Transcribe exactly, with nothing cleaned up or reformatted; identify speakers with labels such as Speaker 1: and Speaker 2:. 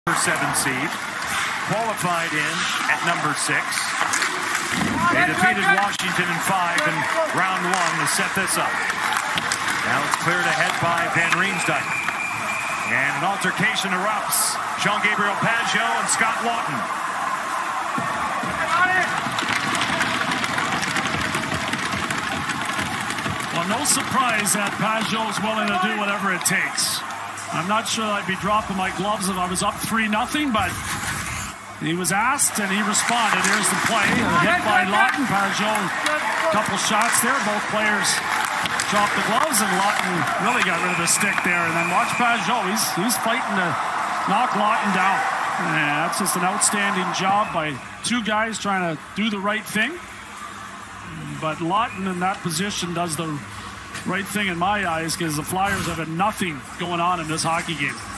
Speaker 1: seven seed, qualified in at number six. They defeated Washington in five in round one to set this up. Now it's cleared ahead by Van Riemsdyk. And an altercation erupts. Jean-Gabriel Pageau and Scott Laughton.
Speaker 2: Well, no surprise that Pageau is willing to do whatever it takes. I'm not sure I'd be dropping my gloves if I was up three nothing, but he was asked and he responded. Here's the play. A hit by Laughton. Pageau, a couple shots there. Both players dropped the gloves, and Laughton really got rid of the stick there. And then watch Pageau. He's, he's fighting to knock Laughton down. And that's just an outstanding job by two guys trying to do the right thing. But Laughton in that position does the right thing in my eyes, because the Flyers have had nothing going on in this hockey game.